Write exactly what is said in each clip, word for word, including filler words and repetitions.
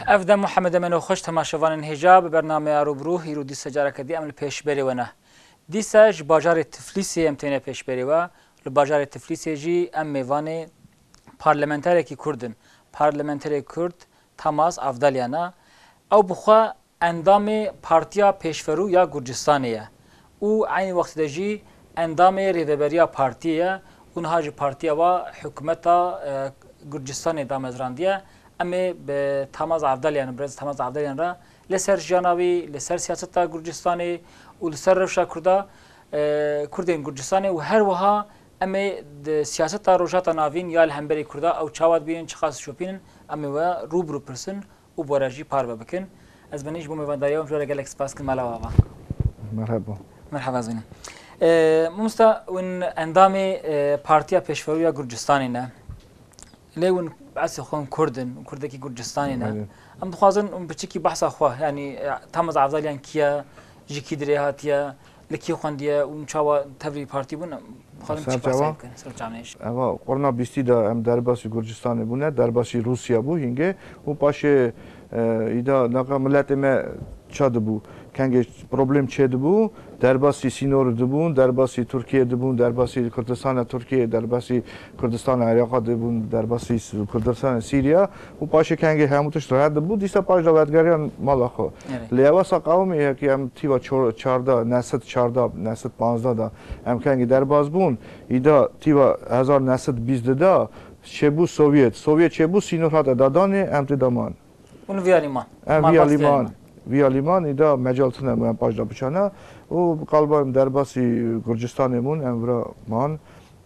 افدم محمد منو خوش تماشاوان هجاب برنامه روبرو هیرو دی سجاره کدی عمل پیش بری ونه دیساج باجار تفلیسی امتحان پیش بری و لباجار تفلیسی جی ام میوان پارلمانتری کی کردن پارلمانتری کرد تماس افدالیانا او بخوا اندام پارتیا پیشفرو یا گرجستانیه او عین وقت دجی اندام ریوبریا پارتیه اونها جی پارتیا و حکومتا گرجستان دامزراندیه اما به تماس افدالیان برز تماس افدالیان را لسر جناوی لسر سیاست گرجستانی و لسر روشا کردا کردین گرجستانی و هر وها اما سیاست روشات ناوین یا الهمبری کردا او چاواد بینن چخاص شوپینن اما و روبرو پرسن و باراجی پار بکن از بنیش بوم ونداریام جوره گلک سپاس کن مالا بابا مرحبا مرحبا زینه ممستا ون اندام پارتیا پیشفرو یا گرجستانی نه ليون بعث خوان كردن كردكي كردستاني نا ام دخوازن ام بچكي بحث اخوا يعني تمز عفضليان كيا جيكي دريهاتيا لكي خونديا ام چاوا تفري بارتي بون خالم چي بحث كن سر جامنش اوا قرنا بيستي دا ام درباسي كردستاني بونه درباسي روسيا بو هينگه و باشه ايدا ناقا ملت ما چاد بو کنگه پروبلم چه دبو درباسی سینور دبون درباسی ترکیه دبون درباسی کردستان ترکیه درباسی کردستان عراق دبون درباسی کردستان سوریا و پاشه کنگه هموتش راحت دبو دیسا پاش داوتگریان مال خو لیواسا قومی که هم تیوا چهارده نسد چهارده نسد پانزده دا هم کنگه درباز بون ایدا تیوا هزار نسد بیست دا چه بو سوویت سوویت چه بو سینور هات دادانه هم تدامان اون ویالیمان ویالیمان ویالیمان ایدا مجالتونه من پاش دا بچانه و قلبایم در باسی گرجستانمون امرا مان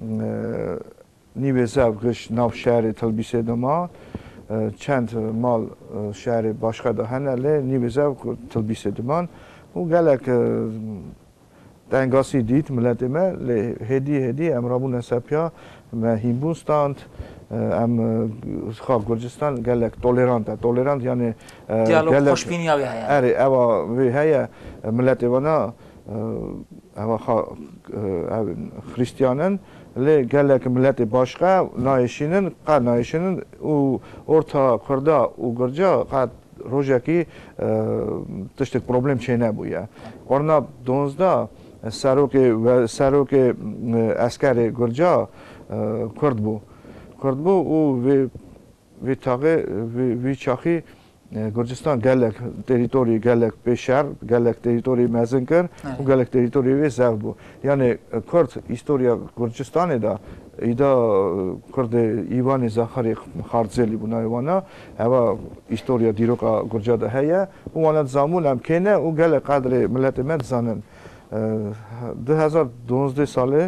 نیوه زوگش ناف شهر تلبیسه دما چند مال شهر باشقه دا هنه لی نیوه زوگ تلبیسه دمان و گلک دنگاسی دید ملت ما لی هدی هدی امرامون نسپیا ما هیمبونستاند ام خواه گرجستان گلک تولرانت تولرانت یعنی دیالوگ خوشبینی آوی هیا اره اوا وی هیا ملت وانا اوا خواه خریستیانن لی گلک ملت باشقه نایشینن قد نایشینن و ارتا کردا و گرجا قد روژکی تشتک پروبلم چه نبویه قرنا دونزده سروک سروک اسکر گرجا کرد بو کرد بو و وی وی تاقه وی چاخی گرجستان گلک تریتوری گلک پیشر گلک تریتوری مزن کر و گلک تریتوری وی زغ بو یعنی کرد استوریا گرجستان دا ایدا کرد ایوان زخاری خارزلی بو نایوانا اوا استوریا دیروکا گرجا دا هیا و وانا زامون هم کنه و گلک قدر ملت مد زانن دو هزار دونزده ساله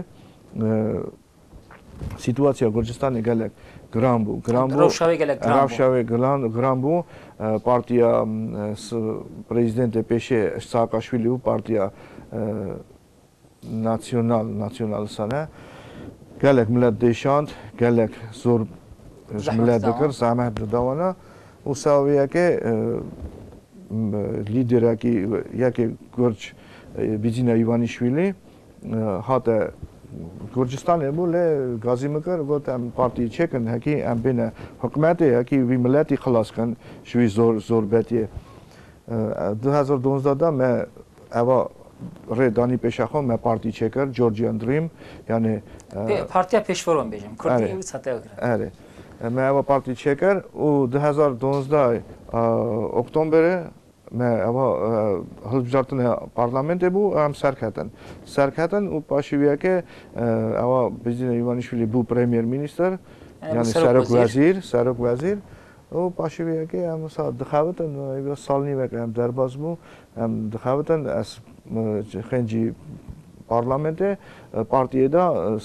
سیتواسیا گرجستان گلک گرام بو گرام بو روشاوی گلک گرام بو روشاوی گلان گرام بو پارتیا پرزیدنت پیشه ساکاشویلی بو پارتیا ناسیونال ناسیونال سنه گلک ملت دیشاند گلک زور ملت دکر زحمت دوانا و ساویه که لیدر کی یکی گرج بیزینا ایوانیشویلی هاته گرجستان بوله گازی مکر گفت ام پارتی چکن هکی ام بین حکومتی هکی وی ملتی خلاص کن شوی زور زور بیتیه دو هزار دونزده دا من اوا ردانی پیشخو من پارتی چکر جورجیان دریم یعنی پارتیا پیشورون بیجم کردی و سطح اگر اره من اوا پارتی چکر و دو هزار دونزده اکتبر من اوا هلبجارتن پارلمانت بو هم سرکتن سرکتن و پاشیویه که اوا بیزین ایوانیشویلی بو پریمیر مینیستر یعنی سرک وزیر سرک وزیر و پاشیویه که هم سال دخوتن و سال نیمه که هم درباز بو هم دخوتن از خنجی پارلمانت پارتیه دا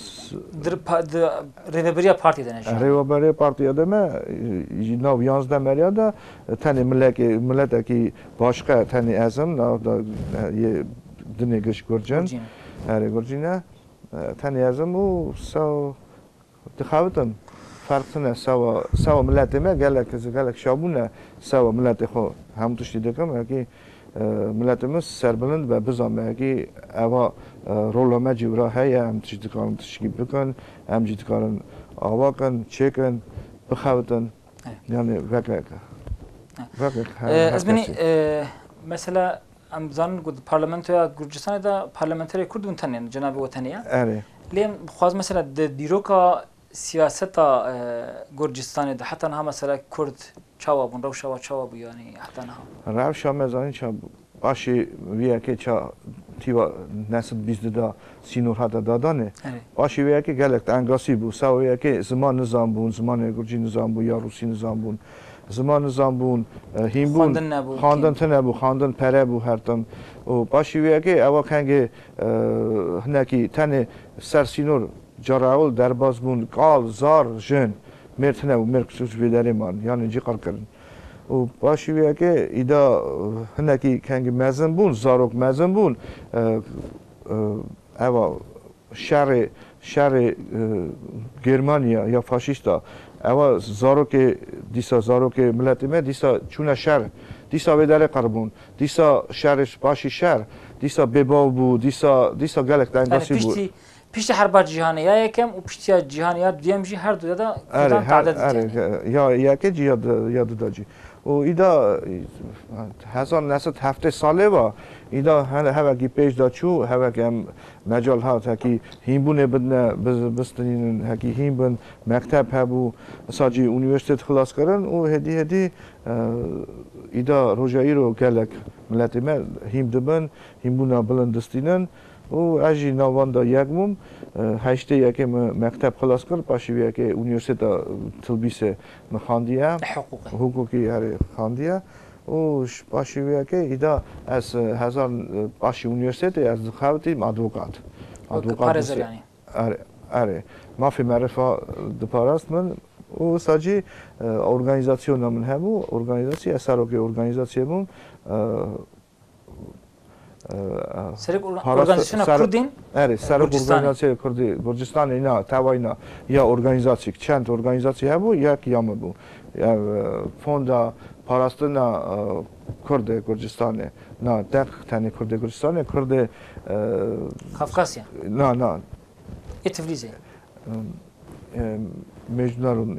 ریوبریا پارتی دنشان ریوبریا پارتیه دا ما نو یازده مریا دا تنی ملک ملت کی باشقه تنی ازم نو دا یه دنیگش گرجن اره گرجینه تنی ازم و سو دخوتن فرقتنه سو سو ملت ما گلک گلک شابونه سو ملت خو هم توشتی دکم که ملت ما سربلند و بزامه که اوا رول مجبور هیا هم چیز کارن تشکیل بکن هم چیز کارن آوا کن چکن بخوتن یعنی وکه Ez beni mesela em zanın ku parlamentoya Gürcistanê da parlamenterê Kurd bûn tenê cenabê wetaniye. Evet. Lêm dixwaz mesela di dîroka siyaseta Gürcistanê de heta niha mesela Kurd çawa bûn rewşa çawa bû yanî heta niha. Rewşa me zanîn ça başê viyekê ça tîva nesil bîzdî da sînor heta dadanê. Başê viyekê gelek engasî bû. Sawa viyekê ziman nizam bûn, zimanê Gurcî nizam bû ya Rûsî nizam bûn. Ziman nizam bûn, hîn bûn, xandin tune bû, xandin pere bû her tim. û başê viyekê ewa kengê hinekî tenê ser sînor carawil derbas bûn, qal, zar, jin, mêr tune bû, mêr vê derê man, yanî cî qal kirin. û başê viyekê îda hinekî kengî mezin bûn, zarok mezin bûn, ewa şerê şerê Germanya ya faşîsta ewa zarokê dîsa zarokê miletê me dîsa çûne şer, dîsa vê derê qerbûn, dîsa şerê başî şer, dîsa bêbav bû, dîsa dîsa gelek dengasî bû. Piştî herba cîhanê ya yekem û piştîya cîhanê ya duyem jî her duya da Kurdan tadet dicî. Ya yekê cî ya duda cî. û îda hezar nesit heftê salê ve îda hevekî pêş da çû hevek em mecal hat hekî hînbûnê bidine bistînin hekî hîn bin mekteb hebû sa cî unîversîtet xilas kirin û hêdî hêdî îda roja îro gelek miletê me hîn dibin hînbûna bilind distînin û ez jî nav wan da yek bûm heştê yekê me mekteb xilas kir paşê vê yekê unîversîteta Tilbîsê me xandiye hukukî herê xandiye û paşê vê yekê îda ez hezar paşê unîversîtetê ez dixebitîm advokat. Advokat yani. Erê mafê merifa diparast min û sa cî organîzasyona min hebû organîzasî ez serokê organîzasyê bûm. Serok organizasyona Kurdên Erê serok organîzasyaya Kurdî Gurcistanê na tewayîna ya organîzasyê çend organîzasyê hebû yek ya me bû. Fonda parastina Kurdê Gurcistanê na deq tenê Kurdê Gurcistanê Kurdê Kafkasya. Na na. E Tiflisê. Mecnunarûnê.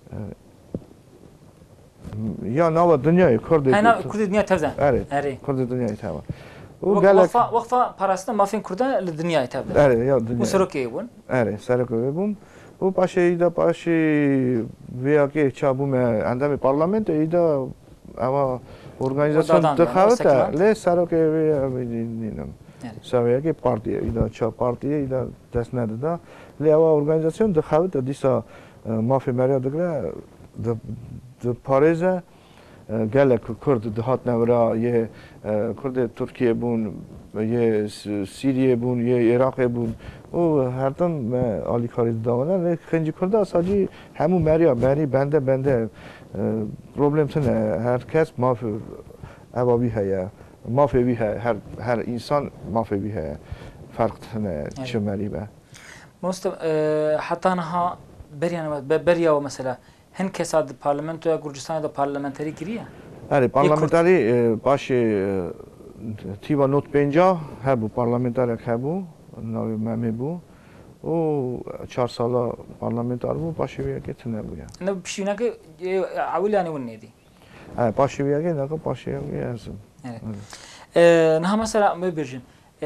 Ya nava dinyayê Kurdê. Hena Kurdê dinya tevde. Erê. Kurdê dinyayê teva. Waqfa waqfa parastina mafên Kurdan li dinyayê tevde. Erê ya dinyayê. û serokê bûn. Erê serokê bûm. û paşê îda paşê vê yekê çabûme endamê parlamentê îda ewa organîzasyon dixebite lê serokê wê nînim. Seviyekê partiye îda ça partiye îda dest nedida lê ewa organîzasyon dixebite dîsa mafê meriya digire di parêze gelek Kurd dihat nevra yê Kurdê Tirkiye bûn yê Sîriyê bûn yê Iraqê bûn û her tim me alîkarî didawine lê xincî Kurda sadî hemû meriya merî bende bende problem tune her kes mafê ewa wî heye mafê wî heye her her însan mafê wî heye ferq tune çi merî be. Mostem heta niha beriyan beriya mesela hin kesa di parlamentoya Gurcistanê da parlamenterî kiriye? Erê parlamenterî paşê tîva not pênca hebû parlamenterek hebû navê Memê bû û çar sala parlamenter bû paşê vê yekê tune bûye. Ne pişînekê ewîlanê win nedî. Evet, paşê vê yekê neke paşê wê ezim. Niha mesela me birjin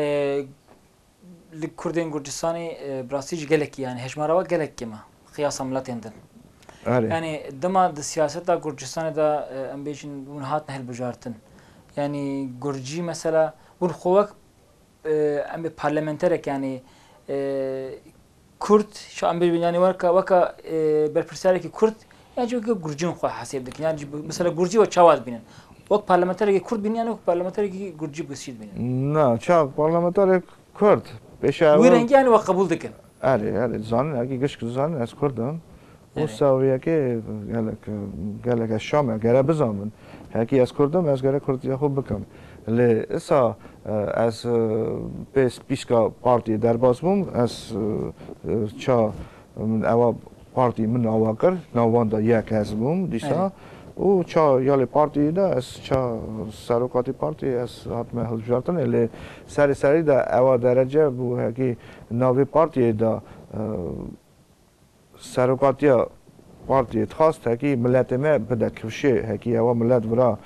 li Kurdên Gurcistanê birastî jî gelekî yani hejmara we gelekî me qiyasa miletên din. Yani dema di siyaseta Gurcistanê da em bêjin hûn hatine hilbijartin. Yani Gurcî mesela hûn xwe em ê parlamenterek yani Kurd şu em bêjin yani weka weka berpirsarekî Kurd yani cî Gurcîn xwe hesêb dikin. Yani mesela Gurcî ve çawa dibînin. Wek parlamenterekî Kurd bînin yani wek parlamenterekî Gurcî bisî dibînin. Na, ça parlamenterek Kurd. Wî rengî yani we qebûl dikin. Erê, erê zanin erkî gişk zanin ez Kurd im. û sawiyekê gelek gelek ez şame gere bizamin. Hekî ez Kurd im ez gere Kurdiya xwe bikim. Lê îsa ez pê spîska partiyê derbas bûm ez ça min ewa partiyê min ava kir nav wan da yek ez bûm dîsa û ça ya lê partiyê de ez ça serokatî partiyê ez hatime hilbijartin lê serê serî de ewa derece bû hekî navê partiyê da serokatiya partiye خواست هکی ملت ما بده کفشه هکی اوا ملت ورا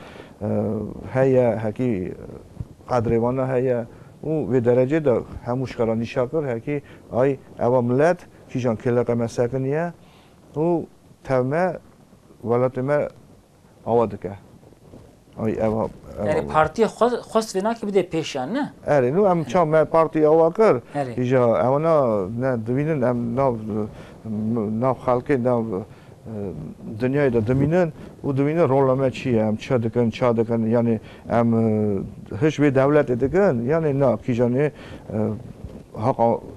هيا هکی قدروانه هيا و به درجه دا هموش کرانی شکر هکی آی اوا ملت کیجان کلقه مسکنیه و تمه ولات ما آوادکه آی اوا yani partiye خواست و ناکی بده پیشان نه اره نو ام چام ما پارتی آوا کر ایجا اوانا نه دوینن ام ناو ناو خالقه ناو dünyayı da dominen o dominen rollama çiğ am çadıkın çadıkın yani am hiçbir devlet edikin yani ne kişane hak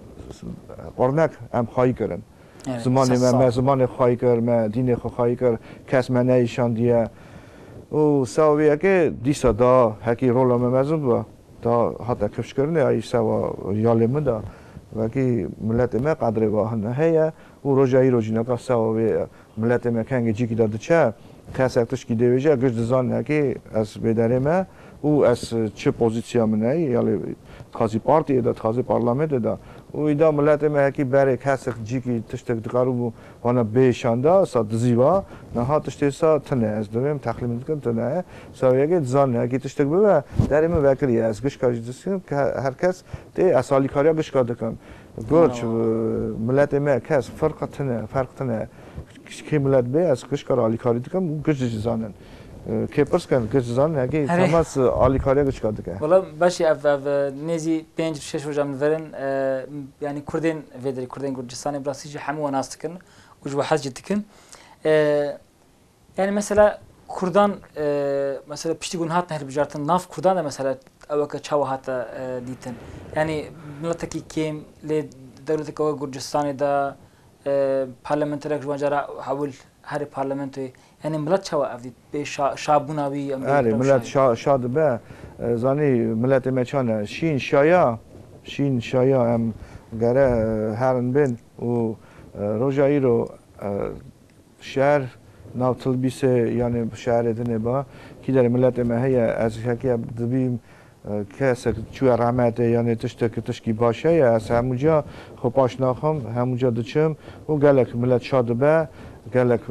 örnek am haykırın zamanı me zamanı haykır me dini haykır kesme ne işan diye o saviye ki disa da haki rollama mezun bu da hatta kışkırne ay sava yalımı da ve ki milletime kadri vahne heye o rojayı rojina kasava ve milletime kendi ciki da dıça kasaktış ki devece güç dizan ki az bedareme o az çı pozisyonu ne yani tazi partiye da tazi parlamentoda da o ida milletime ki bere kasak ciki tıştık dıkarı bana beşanda sa diziva naha tıştesa tane az dövem tahlim edin tane saviye ki dizan ki tıştık bu ve derime vekili az güç kajdırsın herkes de asali kariya güç kadıkan Görç millet eme kes farkatına farkatına ki millet be az kış kar ali kari dikam bu güç zanen kepers kan güç zanen ki temas ali kariye güç kadık. Valla başı ev ev nezi beş şeş hocam verin yani Kurdin vedri Kurdin Gürcistan'ı brasici hamu nastıkın ucu hacı dikin yani mesela Kurdan mesela pişti gün hat nehir bijartın naf Kurdan da mesela avaka çava hatta ditin yani milleteki kim le devleti kava Gürcistan'ı da parlamenter jwanjara havul her parlamentoy yani millet çava avdi be şabunavi yani millet şadı be zani millet meçana şin şaya şin şaya em gare herin bin o rojayro şehir nav tılbise yani şehir edine ba ki der millet meheye az haki dibim کسی چوی رحمت یعنی تشت که تشکی باشه یا از همونجا خوباش نخم همونجا دچم و گلک ملت شاد به گلک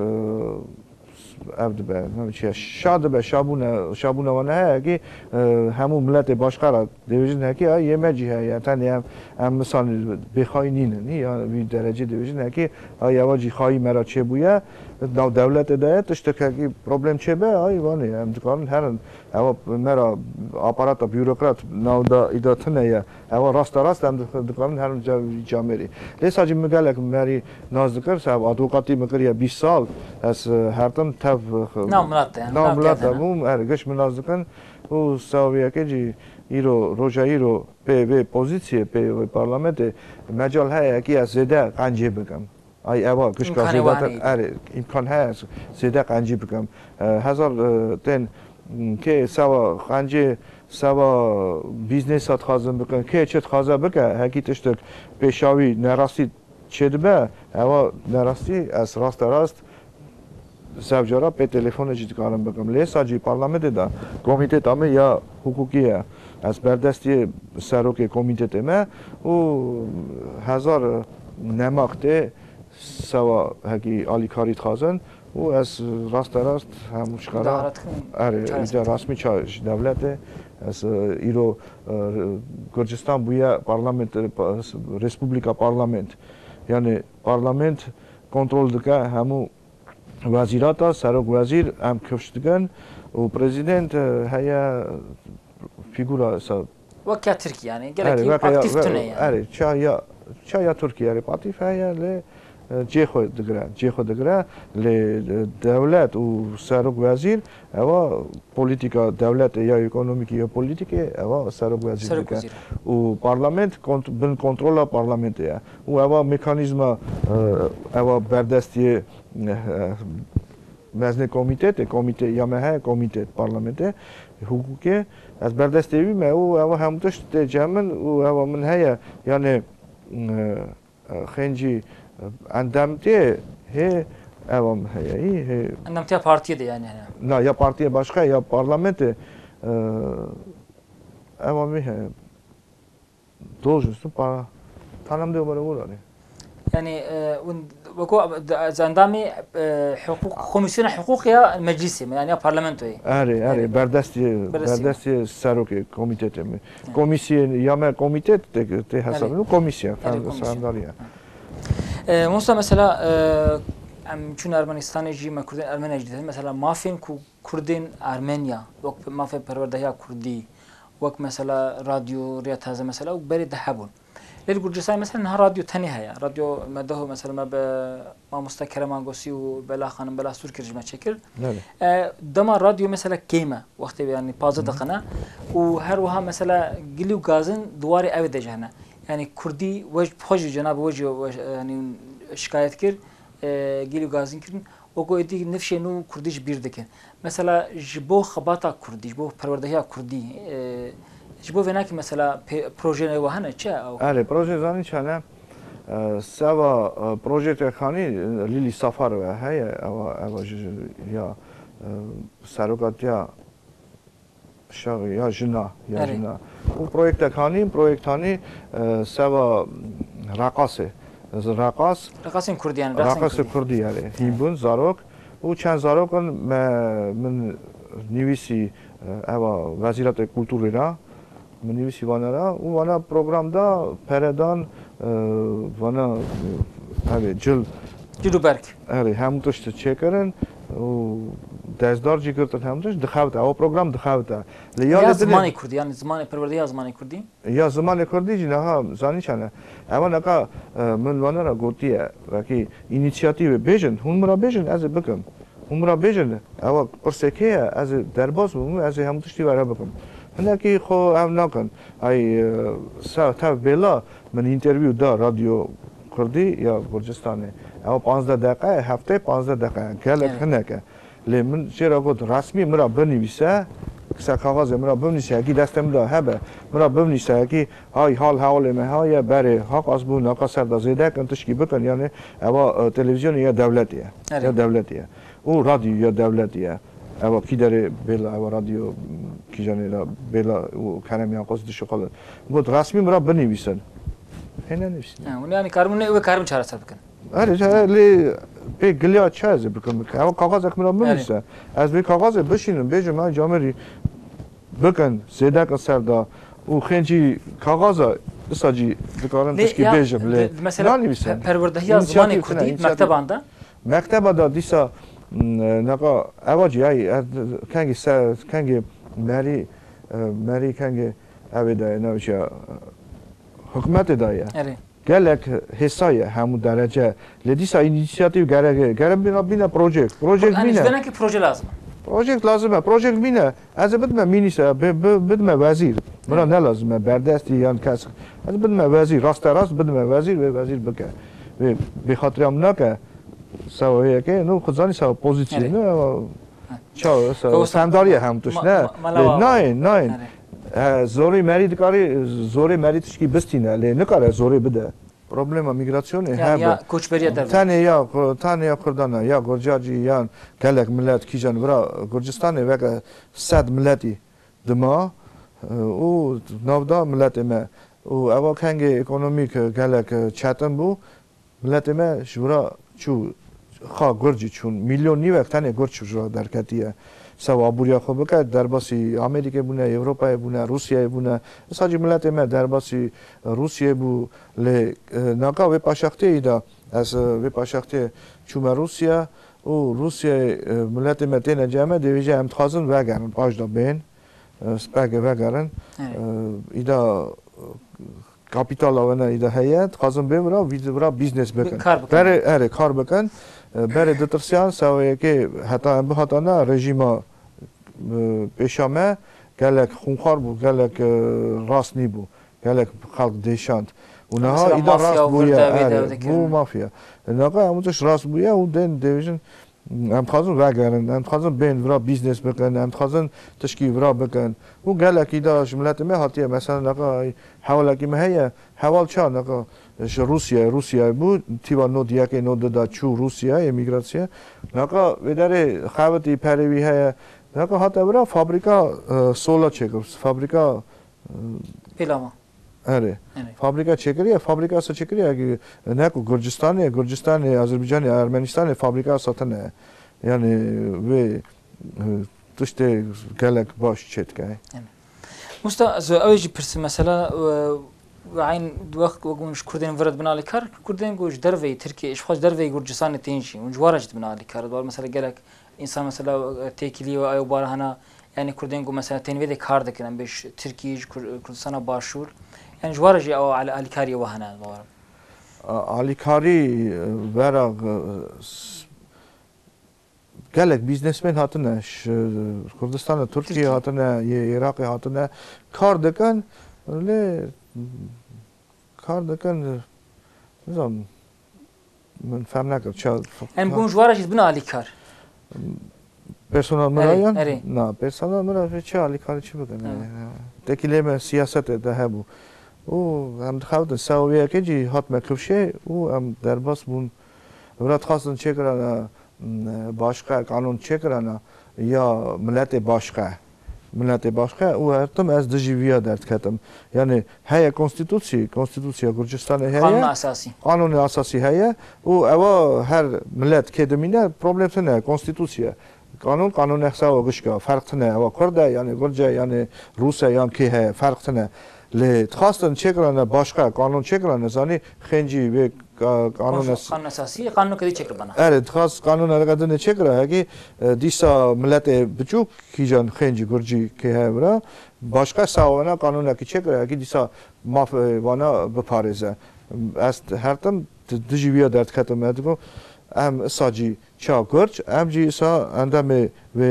عبد به نمیشه شاد به شابونه شابونه و نه اگه همون ملت باشقرا دیویژن هکی آی یه مجی هی تنی هم هم مثلا بخوای نینه نی یا وی درجه دیویژن هکی آی یواجی خواهی مرا چه بویه نو دولت ده تشت که پروبلم چه به آی وانی هم دکان هرن اما مرا آپارات بیروکرات نو دا ایداتنه یا اما راست راست هم دکان هرن جا جامری لیسا جی مگلک مری نازدکر سب ادوقاتی مکریه بیست سال از هرتم ناملات yani. Nاملات mum ergeç münazıkın o saviye ki iro roja iro pe ve pozisyonu pe ve parlamento mecal haya ki azede kanci bıkam. Ay eva kış kazıda er imkan haya zede kanci bıkam. Hazar ten ki sava kanci sava biznes at khazım bıkam ki çet khaza bıka hakikatişte peşavi nerasi çedbe eva nerasi as rast rast Savcılara pe telefonu ciddi karım bakım. Lesacı parlamentoda da komitete me ya hukukiye az berdesti seroke komitete me o hazar nemakte sava haki ali karit khazan o az rast rast hamushkara are ida rasmi çağış devlete az iro Gürcistan buya parlament respublika parlament yani parlament kontrol dika hamu وزیراتا سرک وزیر هم کشتگن و پرزیدنت هیا فیگورا سا وکا ترکیه yani gerekli aktif tüne yani. Evet, çaya çaya Türkiye repatif haya le cehod degre cehod degre le devlet u سرک وزیر ava politika devlet ya ekonomik ya politik ava سرک وزیر degre u parlament bin kontrola parlament ya u ava mekanizma ava berdestiye mezne komitete komite ya mehe komitet parlamente hukuke az berdestevi me u ava hamtuş te cemen u ava min haya yani خنجی اندامتی he evam he he Endamtiya partiye de yani. Na ya partiye başka ya parlamento evam he должность para tanım diyor bana bunu. Yani وكو زندامي حقوق كوميسيون حقوق يا مجلسي يعني يا برلمانتوي آره آره بردستی بردستی سروک کمیته می کمیسیون یا ما کمیته ته حساب نو کمیسیون فهمداریه موسا مثلا ام چون ارمنستان جی ما کردن ارمنی جدید مثلا مافین کو کردین ارمنیا وقت مافی پروردهیا کردی وقت مثلا رادیو ريات هذا مثلا وبري دحبون للجرجسان مثلا ها راديو تاني هيا راديو مده مثلا ما ب ما مستكره مانغوسي وبلا خانم بلا سور كرجمه شكل دما راديو مثلا كيما وقت يعني بازه دقنا وهر وها مثلا قليو غازن دواري اوي دجهنا يعني كردي وجه بخوج جناب وجه يعني شكايت كر قليو غازن كرن وقو دي نفشي نو كرديش بير دكن مثلا جبو خباطا كردي جبو پروردهيا كردي جبو فيناك مثلا بروجه وهنا چه او آره پروژه زانی چنه سوا پروژه خانی لیلی سفر و هی او او یا سروکاتیا شاغ یا جنا یا جنا او پروژه خانی پروژه خانی سوا رقاصه رقاص رقاصين كرديان رقاص كردي يعني هيبون زاروك وچند زاروك من نویسی او وزارت کلتور را من نویسی وانا را و وانا پروگرام دا پردان وانا همی جل جلو برک هری هم توشت چه کرن و دزدار جی کرد هم توش دخوته او پروگرام دخوته یا زمانی کردی یعنی زمان پرورده یا زمانی کردی یا زمان کردی جی نه زانی چنه اما نکا من وانا را گوتیه وکی اینیشیاتیو بیشن هم مرا بیشن از بکم هم مرا بیشن او پرسکه از درباز بوم از هم توشتی ورا بکم هناکی خو هم نکن ای سا تا بلا من اینترویو دا رادیو کردی یا گرجستانه او پانزده دقیقه هفته پانزده دقیقه گلک هناکه لی من چرا گفت رسمی مرا بنویسه کسا کاغذ مرا بنویسه اگه دستم را هبه مرا بنویسه اگه های حال حال مهای بره حق از بون ناقا سردا زیده کن تشکی بکن یعنی او تلویزیون یا دولتیه یا دولتیه او رادیو یا دولتیه او کی داره بلا او رادیو کی جانی را بلا او کنم یا قصد شغل گفت رسمی مرا بنویسن هنه نویسن اون یعنی کارمون نه کارم چهار سال بکن آره لی به گلیا چازه بکن او کاغذ اکمرا بنویسه از به کاغذ بشینم بیجم من جامری بکن زیده کن سردا او خنجی کاغذ اساجی بکارن تشکی بیجم لی مثلا پروردهی از زمان کردی مکتب آنده مکتب آنده دیسا نقا اواجی ای کنگی سر کنگی مری مری کنگی اویده نوچه حکومت دایه گلک حسای همون درجه لدیسا اینیشیاتیو گره گره بینا بینا پروژکت پروژکت بینا انا که پروژه لازم پروژکت لازمه پروژکت بینا از بدم مینیسا بدم وزیر مرا نلازمه بردستی یا کس از بدم وزیر راست راست بدم وزیر و وزیر بکه به خاطر هم نکه سوایه که نو خودزانی سو پوزیشن نه چا سو سنداری هم توش نه نه نه زوری مرید کاری زوری مریدش کی بستینه لی نکاره زوری بده پروبلم میگراسیونه هم یا کوچبری در تانه یا تانه یا کردانه یا گرجاجی یا کلک ملت کیجان برا گرجستانه وقت صد ملتی دما او نودا ملت ما او اول کنگ اکونومیک کلک چاتن بو ملت ما شورا چو خا گرجی چون میلیونی وقت تانه گرج شورا در کتیه سوا بوریا خوب که در باسی آمریکا بونه، اروپا بونه، روسیه بونه. ساجی ملت ما در باسی روسیه بو ل ناکا و پاشخته ایدا از و پاشخته چوم روسیه و روسیه ملت ما تین جامعه دیویجه هم تخازن وگرن پاش دا بین سپاگ وگرن ایدا کاپیتال آوانه ایدا هیات خازن بیم را وید را بیزنس بکن. بره اره کار بکن. بره دترسیان سویه که حتی هم به حتی نه رژیما پیشامه گلک خونخوار بود گلک راست نی بود گلک خلق دیشاند اونها ایدا راست بویه اره بو مافیا ناقا همونش راست بویه اون دین دیویژن هم خازن وگرن هم خازن بین ورا بیزنس بکن هم خازن تشکی ورا بکن و گلک ایدا شملت مه هاتیه مثلا ناقا حوالی مهیه حوال چا ناقا روسیه روسیه بود تیوا نود یکی نود دا چو روسیه امیگراسیه ناقا وداره خوابتی پروی هیا ناقا حتی برا فابریکا سولا چکرس فابریکا پیلاما آره فابریکا چکریه فابریکا سه چکریه که نه کو گرجستانه گرجستانه آذربایجان ارمنستان فابریکا ساتنه یعنی و تشت گلک باش چت که مستا از اوجی پرس مثلا وعين وقت وقونش كردين فرد بنالي كار كردين قوش دروي تركي إيش خاص دروي جورجستان تينشي ونجوارج بنالي كار دوار مثلا قالك إنسان مثلا تيكلي أو بار هنا يعني كردين قو مثلا تنوي ذي كار ذكر بيش تركي كردستان باشور يعني جوارج أو على على كاري وهنا دوار على كاري ورا قالك بيزنسمن هاتنا كردستان تركيا هاتنا العراق هاتنا كار دكان ليه کار دکن نظام من فهم نکرد چه این بون جوارش بنا علی کار پرسونال مرایان نه پرسونال مرایان چه علی کاری چی بکنه تکیلم سیاست ده هبو او هم خواهد سویه که جی هات مکفشه او هم در باس بون ولاد خواستن چه کرانه باشقه قانون چه کرانه یا ملت باشقه ملت باشقه او هرتم از دجیویا درد کردم یعنی هیا کنستیتوسی کنستیتوسیا گرجستان هیا قانون اساسی قانون اساسی هیا او اوا هر ملت که دمینه پروبلم نه کنستیتوسیا قانون قانون احسا و گشکا فرق نه اوا کرده یعنی گرجه یعنی روسه یعنی که هیا فرق نه لی خواستن چه کرانه باشقه قانون چه کرانه زانی خنجی و قانون اساسی قانون کدی چه کربنا اره خاص قانون الگدن چه کرا هگی دیسا ملت بچوک کیجان خنجی گرجی که هورا باشقه ساوانا قانون کی چه کرا هگی دیسا ماف وانا بپارزه است هرتم دجیویا درد کتم ادگو ام ساجی چا گرج ام جی سا اندام و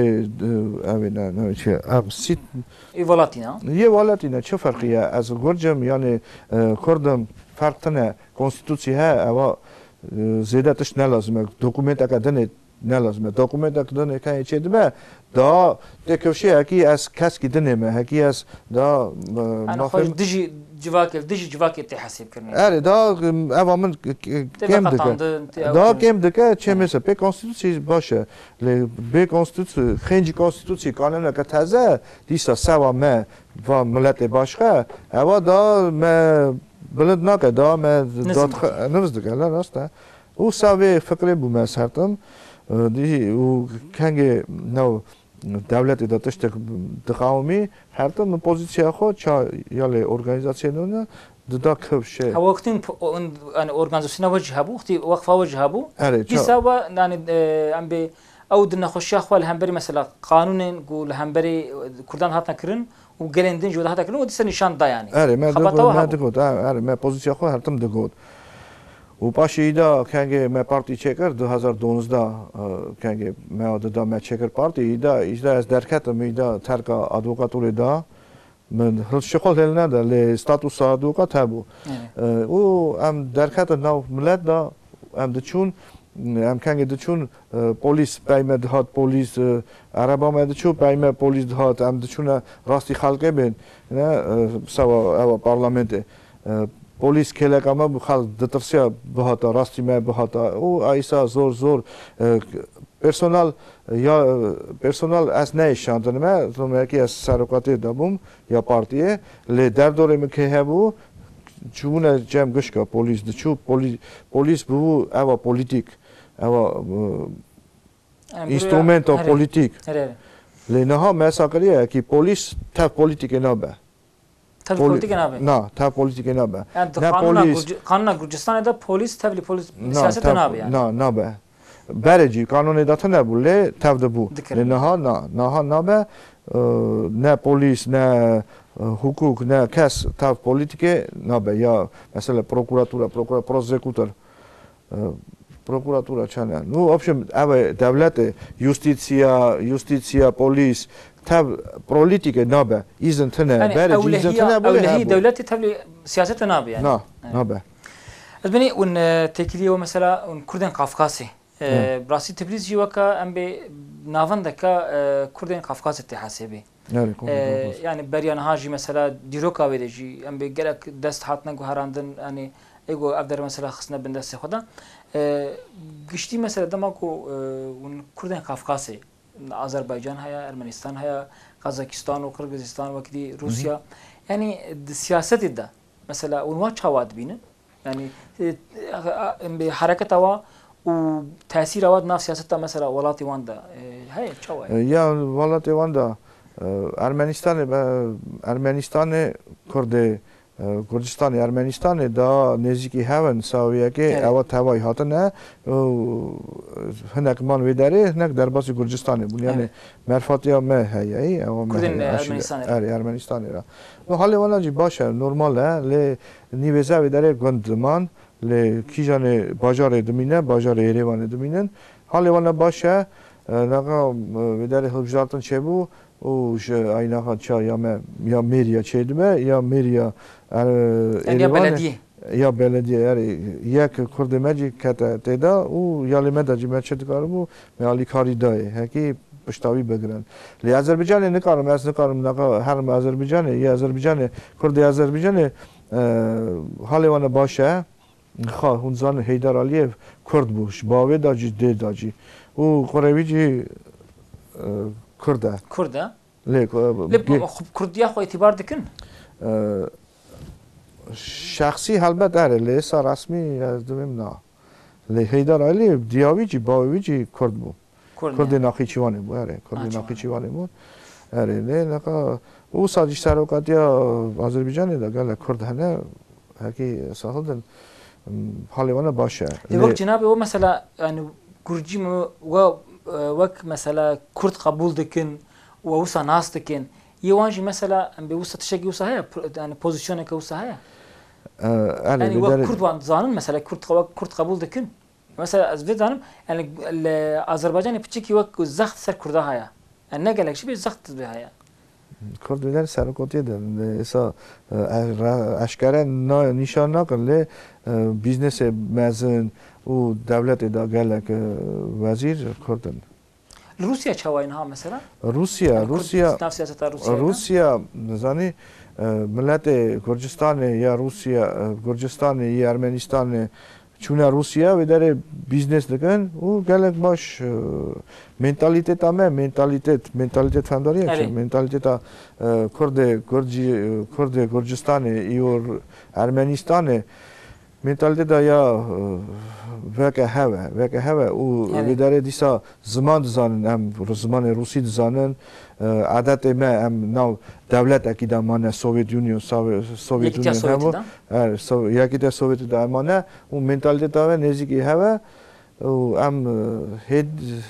امین نه چه ام سیت ایوالاتینا یه والاتینا چه فرقیه از گرجم یعنی کردم فرق نه کنستیتوسی ها اما زیاده تش نلازمه دکومنت اکدنه نلازمه دکومنت اکدنه که چه دمه دا دکوشی هکی از کس کی دنیمه هکی از دا انا خوش دجی جواک دجی جواک تحسب کرنی اره دا اما من کم دکه دا کم دکه چه مثل به کنستیتوسی باشه لی به کنستیتوسی خنجی کنستیتوسی قانون که تازه دیسا سوا ما و ملت باشخه اما دا ما بلند نکه دا من داد نوزد که نه راسته او سوی فکری بوم از هرتم دی او کنگه نو دولتی داتش دقاومی هرتم پوزیسیا خود چا یاله ارگانیزاسیون نه دا کفشه وقتی ان ارگانیزاسیون وجه هبو وقتی وقفه وجه هبو دیسا یعنی ام به او دنا خوشی خال هم بری مثلا قانون قول هم بری کردان هات نکرن و گلندین جوده هات نکرن و دیسا نشان دا یعنی اره من دگود من دگود اره من پوزیسیا خود هرتم دگود و پاشی ایدا کنگه من پارتی چکر دو هزار دونزده کنگه من آددا من چکر پارتی ایدا ایدا از درکتم ایدا ترک ادوکاتوری دا من هل شغل هل نده لی ستاتوس ادوکات هبو او ام درکت نو ملت دا ام دچون ام کنگه دچون پلیس بایم دهات پلیس عربا مد چون بایم پلیس دهات ام دچون راستی خلقه بین نه سوا او پارلمنت پلیس کلک اما بخال دترسیا بهاتا راستی ما بهاتا او ایسا زور زور پرسونال یا پرسونال از نیشاندن ما تو که از سرکاتی دبوم یا پارتیه لی در دوره مکه هبو چون جمع گشکا پلیس دچو پلیس پلیس بو اوا پولیتیک اوا اینسترومنت پولیتیک لی نه مساکریه کی پلیس تا پولیتیک نبه تبع پولیتیک نبه نه تبع پولیتیک نبه نه پولیس قانون گرجستان دا پولیس تبع پولیس سیاست نبه یعنی نه نبه برجی قانون داده نبوده تبع بو نه نه نه نبه نه پلیس نه حقوق نه کس تبع پولیتیک نبه یا مثلا پروکوراتورا پروکورا پروزیکوتور پروکوراتورا چنه نو آپشن اوه دولت یوستیسیا یوستیسیا پلیس تاب پولیتیک نبه ایزن تنه برای ایزن تنه بوده اولهی دولتی تبلی سیاست نبه یعنی نه نبه از بنی اون تکلیه و مثلا اون کردن قفقاسی براسی تبلیغ جوا که ام به ناوند که کردن قفقاز تحسبی یعنی بریان هاجی مثلا دیروکا ویدجی ام به گرک دست هات نگو هراندن یعنی ایگو ابدر مثلا خصنا بندست خدا گشتی مثلا دماغو اون کردن قفقاسی آذربایجان هیا ارمنستان هیا قزاقستان و قرقیزستان و کدی روسیا یعنی سیاست ده mesela unva çavad binin. Yani bir hareket hava و تاثیر اواد ناف سیاست مثلا ولاتی واندا هی چوای یا ولاتی واندا ارمنستان ارمنستان کرده کردستان ارمنستان دا نزدیکی هون ساویه که اواد هوای هاتنه هنک مان ویداره هنک در باسی کردستانه بود یعنی مرفاتیا مه هیایی کردن ارمنستان ار ارمنستان را و حالی وانا جی باشه نرماله لی نیوزه ویداره گندمان لی کیجانه باجار دمینه باجار ایریوان دمینن حالی وانا باشه نگا ویداره هلبجارتن چه بو او ش aynaka ça ya me ya meriya çeydime ya meriya ya belediye ya belediye yani yak kurdemeci kata teda u ya limeda cimeçet karbu me ali kariday heki piştavi begren li Azerbaycan'ı ne karım as ne karım ne her me Azerbaycan'ı ya Azerbaycan'ı Kurdi Azerbaycan'ı halevana başa ha hunzan Heydar Aliyev Kurd bu bave da ciddi da ci u Korevici Kurda. Kurda. Le. Le Kurdiya xo itibar dikin. Şahsi halbet are le sa rasmi az demem na. Le Heydar Aliyev diyavici bavici Kurd bu. Kurdi Nakhçıvani bu are. Kurdi Nakhçıvani bu. Are le naka o saciş sarokatiya Azerbaycan'da gala Kurd hane haki sahilden halevana başa. Yok cenab-ı o mesela yani Gürcü mü ve وك مثلا كرد قبول دكن ووصا ناس دكن يوانجي مثلا بوصا تشكي وصا هي يعني بوزيشنك وصا هي يعني وك كرد وان زانن مثلا كرد كرد قبول دكن مثلا ازبي زانم يعني الازربيجاني بتشكي وك زخت سر كردا هيا يعني نقلك شي زخت به هيا Kurdlar serkotiye de esa aşkare nişan nakle biznese mezun o devlete da gelek vezir Kurdun. Rusya çavayın ha mesela? Rusya, yani Rusya, Rusya, Rusya, zani millete Gürcistan'ı ya Rusya, Gürcistan'ı ya Ermenistan'ı çuna Rusya ve dere biznes diken o gelek baş mentalitet ama mentalitet mentalitet fandariye ki mentaliteta Kurde Gürcü Kurde Gürcistan'ı iyo Ermenistan'ı mentaliteta ya veke hava veke hava o ve dere disa zaman zanın hem zaman Rusi zanın adet me hem nav devlet akida mane Sovyet Union Sovyet Union hem ya ki de Sovyet da mane o mentaliteta ve neziki hava o hem hed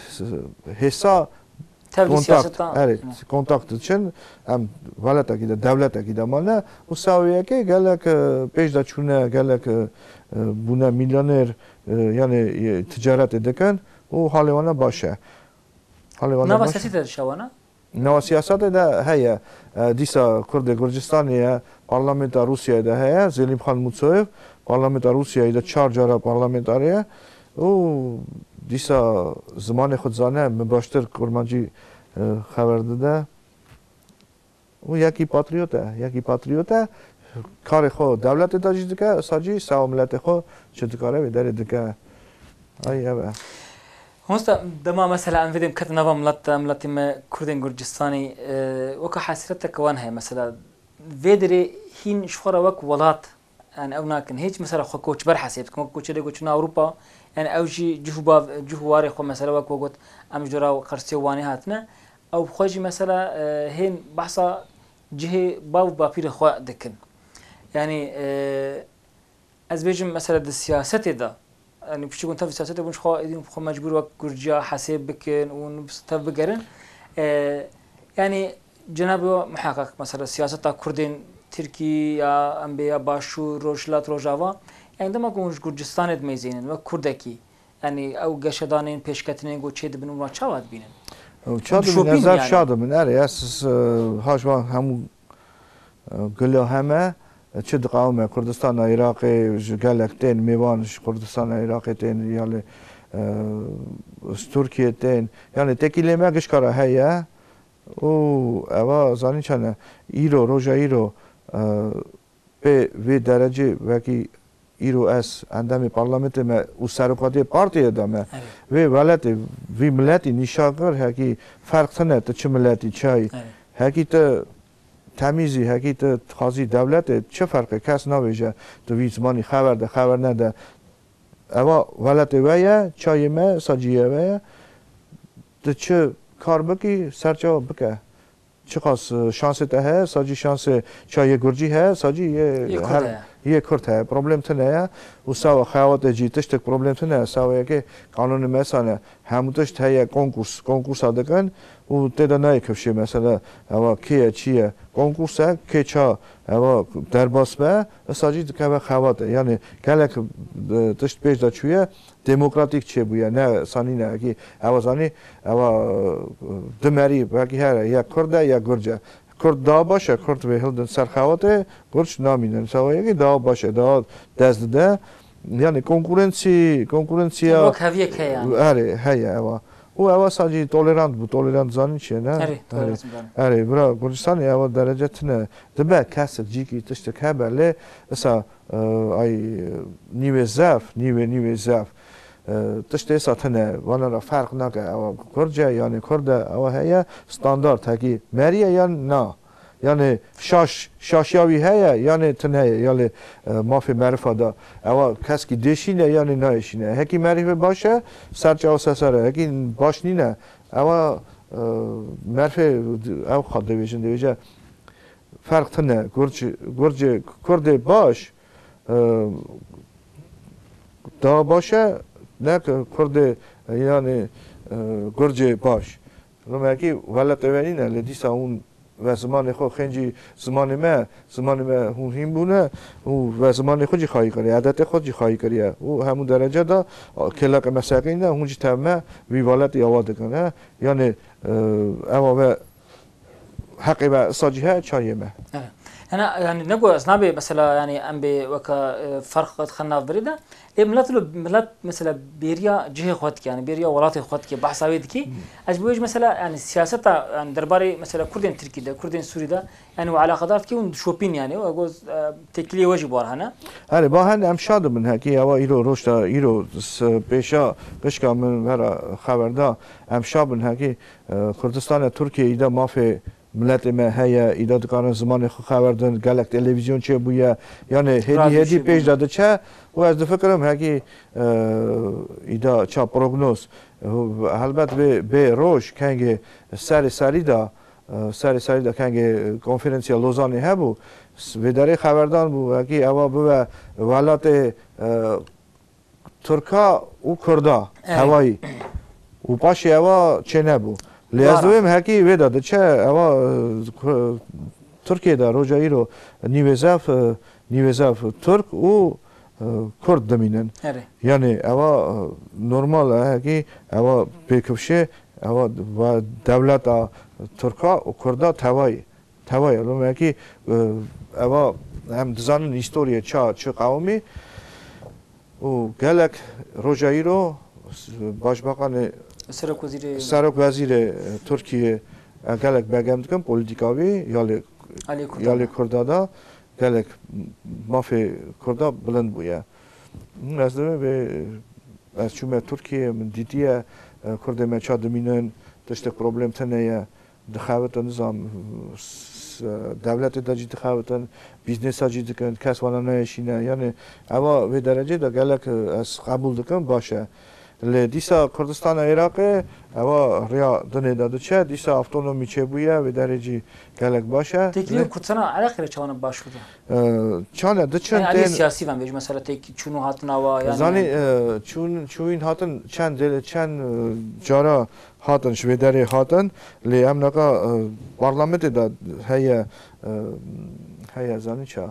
hesa kontakt evet kontakt için hem valet akida devlet akida mane o saviye ki gelek peşda çune gelek buna milyoner yani ticaret ederken o halevana başa halevana başa. Ne var şavana? نو سیاست ده هیا دیسا کرد گرجستانیه پارلمانت روسیه هیا زلیم خان موتسوف پارلمانت روسیه ده چهار جاره پارلمانتاریه او دیسا زمان خود زانه مباشر کرمانجی خبر داده او یکی پاتریوته یکی پاتریوته کار خو دولت داجی دکه ساجی سواملت خو چه کاره و داره دکه آیا هستا دما مثلا أنا فيدم كتب نظام ملت ملتي ما كردين جورجستاني وكا حاسرتك كوان هي مثلا فيدري هين شخورا وك ولات يعني أو ناكن هيك مثلا خو كوتش برحسيت كم كوتش اللي كوتشنا أوروبا يعني أو شي جهوبا جهواري خو مثلا وك وقت أم جرا قرصي واني هاتنا أو خوجي مثلا هين بحصة جهة باو بابير خو دكن يعني أزبيجم مثلا السياسة ده يعني بشي كنت في سياسته بنش خا إدين خا مجبور وقت جرجا حساب بكن ونبستف بقرن اه يعني جنابه محقق مثلا سياسة كردين تركيا أمبيا باشو روجلات روجاوا يعني عندما كونش جرجستان دميزينن وكردكي يعني أو قشدانين بيشكتنين قو تشيد بنو ما شاود بينن. شاد من نظر شاد من أري أساس هاشوان هم قلوا همه چه دقاومه کردستان عراق جالک تین میوانش کردستان عراق تین یاله ترکیه تین یعنی تکیلمه کش کاره هیا او اوا زانی چنه ایرو روزا ایرو به وی درجه وکی ایرو اس اندامی پارلمانت ما او سرکاتی پارتی دامه وی ولات وی ملتی نشاگر هکی فرق تنه تا چه ملتی چای هکی تا تمیزی هکی خازی دولت چه فرقه کس نویجه تو ویزمانی خبر ده خبر نده اما ولت ویا چای ما ساجیه ویا تو چه کار بکی سرچه بکه چه خاص شانس ته هست ساجی شانس چای گرجی هست ساجی یه هر یه کرد هست پروبلم تنه و سوا خوات جیتش تک پروبلم تنه سوا که قانون مثلا همونش تای کنکورس کنکورس دادن و تدا نه کفشه مثلا اما کیه چیه کنکورس که چا اما در باسمه ساجی که خوات یعنی کلا تشت پیش داد چیه دموکراتیک چه بوده نه سانی نه کی اوازانی اما دمری باقی هر یا کرده یا گرجه کرد دا باشه کرد به هلدن سرخواته گرج نامینن سوایی که دا باشه دا دست ده یعنی کنکورنسی کنکورنسی ها هویه که یعنی آره هیا اما او اوا ساجی تولرانت بود تولرانت زانی چیه نه آره تولرانت آره برا گرجستان اوا درجه تنه دبه کس جیکی تشت که بله اصلا ای نیو زاف نیو نیو زاف تشت ساتنه وانا را فرق نکه او کرجه یعنی کرده او هیا استاندارد هکی مریه یا نه یعنی شاش شاشیاوی هیا یعنی تنه یعنی مافی معرفه دا او کس کی دشینه یعنی نایشینه هکی معرفه باشه سرچه او سسره هکی باش نینه او معرفه او خود دویجن دویجه فرق تنه گرج گرج کرده باش دا باشه نه کرده یعنی گرج باش رومکی ولت وینه لدیسا اون و زمان خود خنجی زمان ما زمان ما اون هم بونه و زمان خودی خواهی کری عادت خودی خواهی کری او همون درجه دا کلاک مساقی نه اونجی تمام ویوالت یاواد کنه یعنی اما و حقی و ساجیه چایه ما أنا يعني نقول أصنابي مثلا يعني أم بوكا فرق خلنا بريدة إيه ملات له ملات مثلا بيريا جهة خواتك يعني بيريا ولات خواتك بحسابي دكي أجبوج مثلا يعني سياسة يعني درباري مثلا كردين تركي ده كردين سوري ده يعني وعلى قدرت كي ونشوبين يعني وأقول تكلي واجب وارهنا هلا باهن أم شاد من هكي أو إيرو روشتا إيرو بيشا بشكا من هذا خبر ده أم شاد من هكي كردستان تركيا إذا ما في ملت ما هيا ایداد کارن زمان خبر دن گلک تلویزیون چه بویا یعنی هدی هدی پیش داده چه و از فکرم هکی ایدا چه پروگنوز البته به به روش کنگه سر سری دا سر سری دا کنگه کنفرانسیا لوزانی هبو و داره خبردان بو هکی اوا بو ولات ترکا و کردا هوایی و پاش اوا چه نبو لیازم هکی ویداد چه اما ترکیه دا روجایی رو نیوزاف نیوزاف ترک و کرد دمینن یعنی اما نرمال هکی اما پیکفشه اما و دولت ترکا و کردا توایی توایی لوم هکی اما هم دزانن هیستوریه چه چه قومی و گلک روجایی رو باشباقان سرک وزیر سرک وزیر ترکیه گلک بگم دکم پولیتیکاوی یالی یالی کردادا گلک مافی کردا بلند بوده. از دم به از چون ترکیه من دیدیه کرده مچا دمینن داشت پروبلم تنیه دخوات نظام دولت داجی دخواتن بیزنس داجی دکن کس وانا نشینه یعنی اما به درجه دا گلک از قبول دکم باشه. لدیسا کردستان عراق اوا ریا دنیا داده چه دیسا автономی چه بویه و درجه گلک باشه. تکلیف کردستان عراق را چون باش بوده. چونه دچن تن. سیاسی و بیش مثلا تک چونو هاتن آوا یعنی. زانی چون چون هاتن چند دل چند جارا هاتن شویداری هاتن لی هم نکا پارلمانت داد هیا هیا زانی چه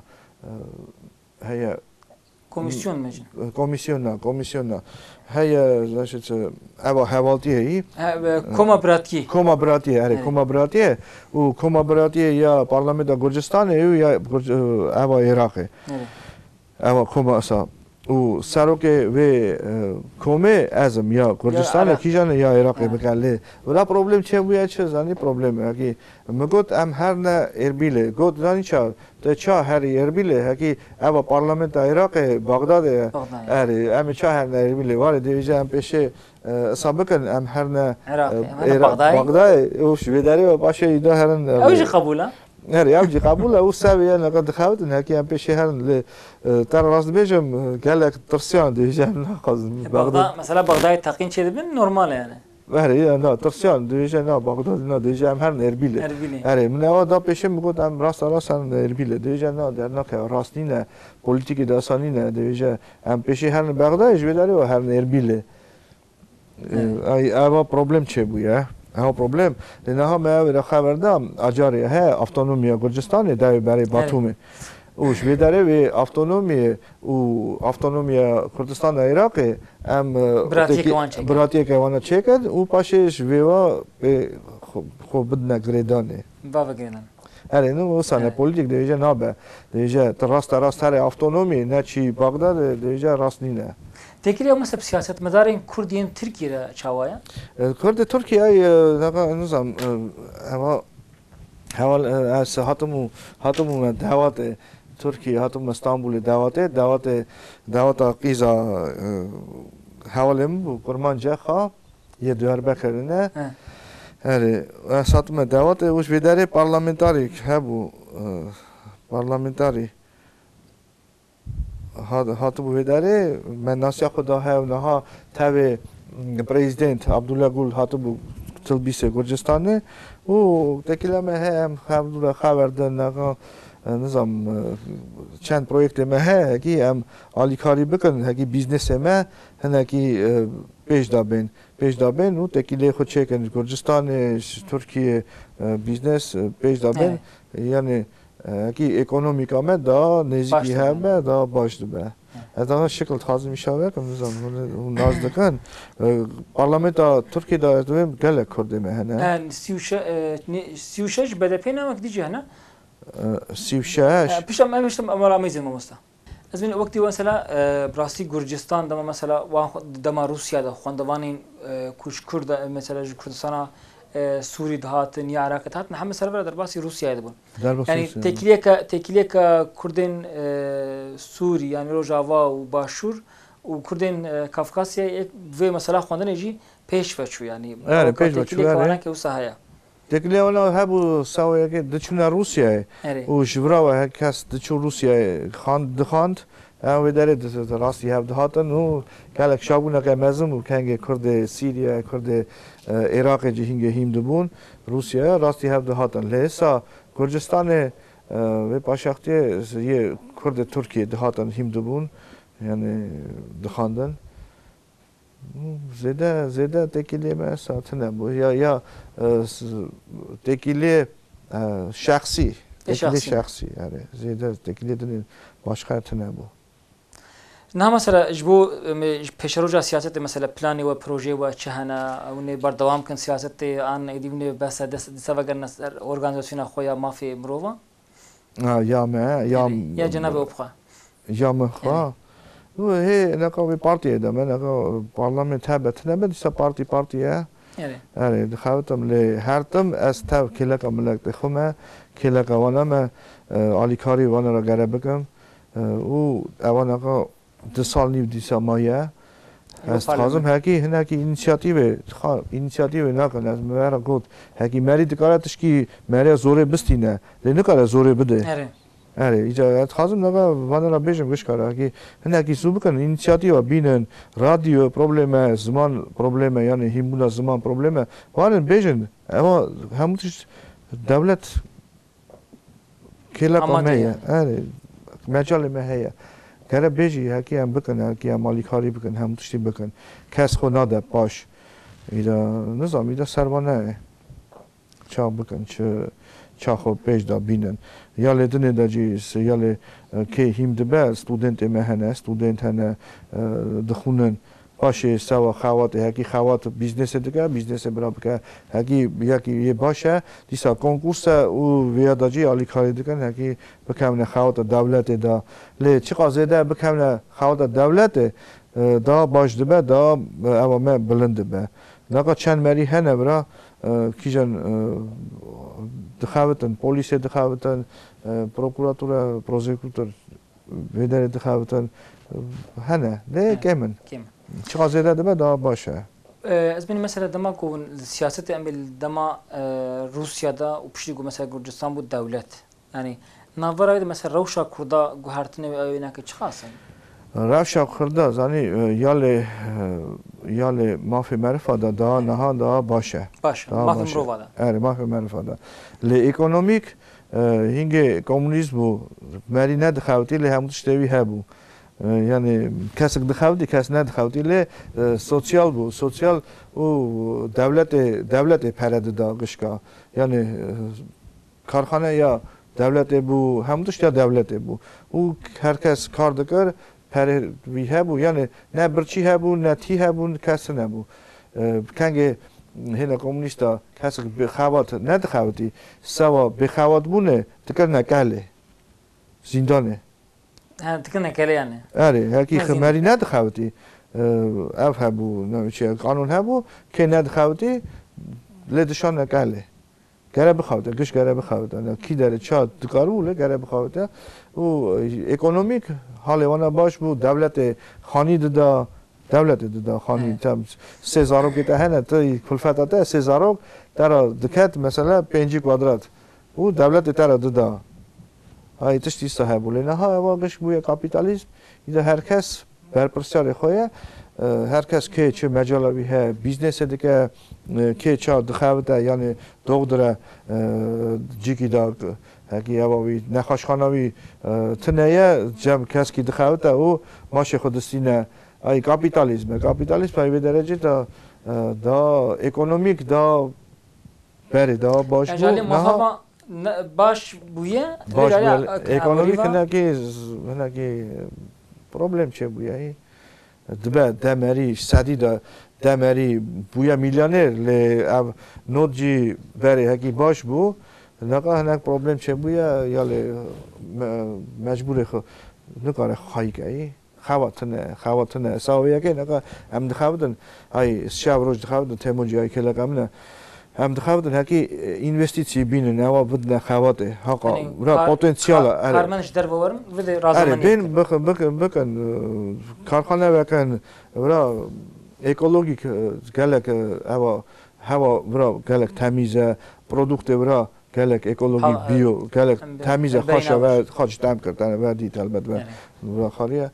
هیا کمیسیون میشن. کمیسیون نه کمیسیون نه هیا زاشت اوا حوالتی هی کما براتی کما براتی اره کما براتی و کما براتی یا پارلمان گرجستان یا اوا عراقه اوا کما اصلا و سروک و کومه ازم یا کردستان کیجان یا عراق بکله ولی پروبلم چه بوده چه زنی پروبلم هکی مگوت ام هر نه اربیله گوت زنی چه تا چه هر اربیله هکی اوا پارلمان عراق بغداد اره ام چه هر نه اربیله وارد دیویجه ام پیشه سابقا ام هر نه عراق بغداد بغداد اوش بداری و باشه اینا هرن اوش قبوله نري أبجي قبول أو سوي أنا قد خاوت إن هكي أم بيشي هرن ترى راس بيجم قال لك ترسيان دي جام ناقص بغداد مثلا بغداد تقين شيء بين نورمال يعني هري نا ترسيان دي جام نا بغداد نا دي جام هرن إربيل إربيل هري من أول دا بيشي مقول أم راس راس هرن إربيل دي جام نا درنا كراستينا بوليتيكي داسانينا دي جام أم بيشي هرن بغداد إيش بداري وهرن إربيل أي أبا problem چه بوده؟ ها problem لأنها ما وير خبر دام أجاري ها أوتونوميا گرجستان داوی برای باتومه وش بداره و أوتونومي و أوتونوميا كردستان العراق ام براتية كوانه چكد و پاشش ویوا خوب بدنا گریدانه بابا گریدان هره نو سانه پولیتیک دیجا نابه دیجا تراست تراست هر أوتونومي نه چی بغداد دیجا راست نینه تكري مثلا بسياسات مدارين كردين تركيا شوايا كرد تركيا نقا نظام هوا هوا از هاتمو هاتمو دعوت تركيا هاتمو اسطنبول دعوت دعوت دعوت قيزا حوالم قرمان جخا یه دوار بکرنه هره از هاتمو دعوت وش بداره پارلمانتاری هبو پارلمانتاری هذا هاتو بداره من ناسیا خدا ها اونها تابع پرزیدنت عبدالله گل هاتو تلبیس گرجستانه و تکلمه هم عبدالله خبر دادن نظام چند پروژه ما هکی هم آلیکاری بکن هکی بیزنس ما هنکی پیش دابن پیش دابن و تکیله خود چه کن گرجستان ترکیه بیزنس پیش دابن یعنی کی اکونومیک آمد دا نزدیکی همه دا باش دبه. از شکل تازه میشه که نظام نازدکن پارلمان ترکیه دا دوم گله کرده مهنه. سیوشش بده پینا مکدی جهنه؟ سیوشش. پیشم من میشتم امر آمیزی مامستا. از من وقتی مثلا براستی گرجستان دم مثلا وان دم روسیا دا خواندوانین کوش کرد مثلا کردستان سوری دهاتن یا عراق دهاتن همه سرور در باسی روسیه دبون. یعنی تکلیه که تکلیه که کردن سوری یعنی روجاوا و باشور و کردن کافکاسیا و مثلا خواندن جی پیش وچو یعنی. آره پیش وچو. تکلیه که آنها که وسایه. تکلیه اونا هبو سوایه که دچون روسیه. و شورا و هکس دچون روسیه خواند دخواند. و داره راستی هفت دهاتن و کلک شابونه که مزم و کنگه کرد سیریا کرد عراق جهینگه هیم دبون روسیه راستی هفت دهاتن لحظه گرجستان و پاشختی یه کرد ترکیه دهاتن هیم دبون یعنی دخاندن زده زده تکیلی ما ساتنه بود یا یا تکیلی شخصی تکیلی شخصی آره زده تکیلی دنی باشخه تنه بود نه مثلا جبو پیشروج سیاست مثلا پلانی و پروژه و چهنا اون بردوام کن سیاست آن ایدیم بس دست دستاوگن ارگانیزاسیون خویا مافی مروفا یا ما یا یا جناب ابخا یا مخا و هی نکاوی پارتی دم نکاو پارلمان تابت نبود سه پارتی پارتیه آره دخواتم ل هرتم از تاو کلک ملک دخمه کلک وانم آلیکاری وانا را گره بکم و اوان نکاو ده سال نیو دیسا مایه از خازم هکی هنکی اینیشیاتیو خا اینیشیاتیو نکن از مرا گفت هکی مری دکارتش کی مری زوره بستینه لنکاره زوره بده آره آره ایجا خازم نگا وانا بیشم گوش کاره هکی هنکی سو بکن اینیشیاتیو بینن رادیو پروبلم زمان پروبلم یعنی هیمونا زمان پروبلم وارن بیشن اما همونش دولت کلا کمیه آره مجال مهیه کره بیجی هکی هم بکن هکی هم مالیکاری بکن هم تشتی بکن کس خود ناده باش ایدا نظام ایدا سروانه چا بکن چه چا خود پیش دا بینن یا لیدنه دا جیس یا لی که هیم دبه ستودنت مهنه ستودنت هنه دخونن باشه سوا خوات هکی خوات بیزنس دیگه بیزنس برای که هکی یکی یه باشه دیسا کنکورس او ویاداجی آلی کاری دیگه هکی بکمن خوات دولت دا لی چه قاضیه بکمن خوات دولت دا باش دبه دا اوامه بلند به نگاه چند مری هنه برا کیجان دخواتن پلیس دخواتن پروکوراتور پروزیکوتور ویدر دخواتن هنه لی کمن چه قاضیه دبه دا باشه از بینی مثلا دما کو سیاست ام دما روسیا دا و پشتی کو مثلا گرجستان بود دولت یعنی ناوراید مثلا روشا کردا گوهرتنه اینا که چه خاصن روشا کردا زنی یال یال مافی معرفه دا دا نه دا باشه باشه مافی مرو وادا آره مافی معرفه دا ل اکونومیک هنگ کمونیسم مری ندخوتی ل همونش دوی هبو yani kesik dixavdi kes ne dixavdi le sosyal bu sosyal o devlet devlet peredi da gışka yani karxana ya devlet bu hem dış ya devlet bu o herkes kar dikar peri vi hebu yani ne birçi hebu ne ti hebu kes ne bu kange hena komünista kesik bixavat ne dixavdi sava bixavat bu ne dikar ne kale zindane ها تكنا كلي يعني آره هرکی خمری ندخوتی اف هبو نمیشه قانون هبو که ندخوتی لدشان نکله گره بخوته گش گره بخوته کی داره چا دکاروله گره بخوته او اکونومیک حال وانا باش بو دولت خانی دا دولت دا خانی تام سزارو که تهنه تا کلفت سزارو در دکت مثلا پنج کوادرات او دولت تر دا های تشتی صاحب ولی نه ها واقعش بوی کاپیتالیسم ایده هر کس بر پرسیار خواه هر کس که چه مجالی ها بیزنس دیگه که چه دخوته یعنی دکتر جیکی دا هکی اوی نخاشخانه‌وی تنهیه جمع کس کی دخوته او ماشه خودستینه ای کاپیتالیسم کاپیتالیسم به درجه دا دا اکونومیک دا بری دا باش بود نه باش بویه باش بویه اکونومیک نه که نه که پروبلم چه بویه دبه دمری سادی دا دمری بویه میلیونر لی اب نوجی بری هکی باش بو نگاه نه پروبلم چه بویه یا لی مجبور خو نکاره خواهی که خواتنه خواتنه ساویه که نگاه هم دخوادن های شب روز دخوادن تموجی های که لقمنه هم دخوادن هکی اینوستیسی بینه نوا بدن خواته حقا را پتانسیال آره کارمندش در بورم ولی رازمانی آره بین بکن بکن بکن کارخانه بکن را اکولوژیک گلک هوا هوا را گلک تمیزه پرودکت را گلک اکولوژیک بیو گلک تمیزه خوش و خوش دم کردن و دیت البته و خالیه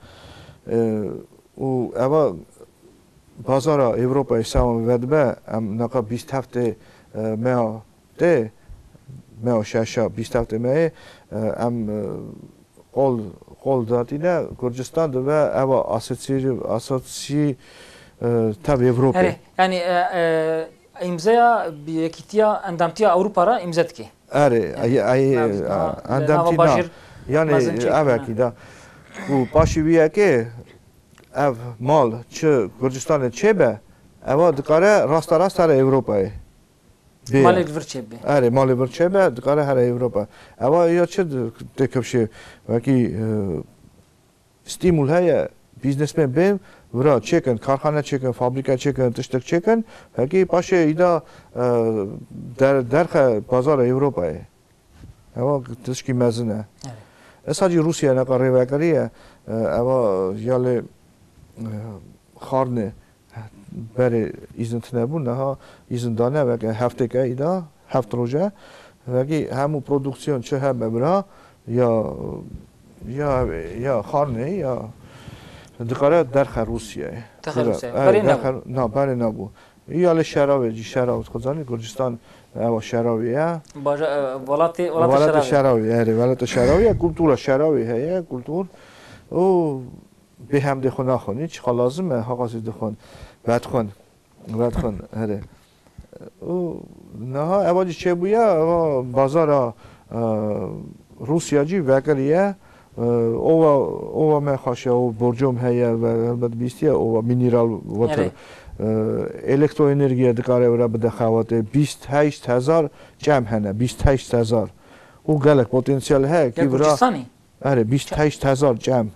و هوا بازار اروپا سام ودبه ام نقا بیست هفته ماه ده ماه شاشا بیست هفته ماه ام قول قول دادی نه گرجستان دو و اوا آسوسی آسوسی تاب اروپا یعنی امضا بیکتیا اندامتیا اروپا را امضات کی آره ای ای اندامتی نه یعنی اوه کی دا و پاشی بیه که اف مال چه گرجستان چه به اوا دکاره راست راست هر اروپا مال ورچه به آره مال ورچه به دکاره هر اروپا اوا یا چه دکبشه وکی استیمول های بیزنسمن بیم ورا چکن کارخانه چکن فابریکه چکن تشتک چکن وکی پاشه ایدا در در بازار اروپا اوا تشکی مزنه اساجی روسیه نکاره وکریه اوا یاله خارنه برای ایزن تنبون نه ایزن دانه و که هفته که ایدا هفت روزه و که همون پرودکسیون چه هم برا یا یا یا خارنه یا دکاره درخ روسیه درخ روسیه برای نبود نه برای نبود یا شرابه جی شراب خودزانی گرجستان او شرابیه ولات ولات شرابی اره ولات شرابی کلتور شرابی هه کلتور او به هم دخون نخونی چه لازمه حقاسی دخون بعد خون بعد خون هره او نه اواجی چه بویا بازار روسیا جی وکریه او او ما خاشه او برجم هیا و البته بیستی او مینرال واتر الکتروانرژی دکاره ورا بده خواته بیست و هشت هزار جمع هنه بیست و هشت هزار او گلک پتانسیل ها کی ورا آره بیست و هشت هزار جمع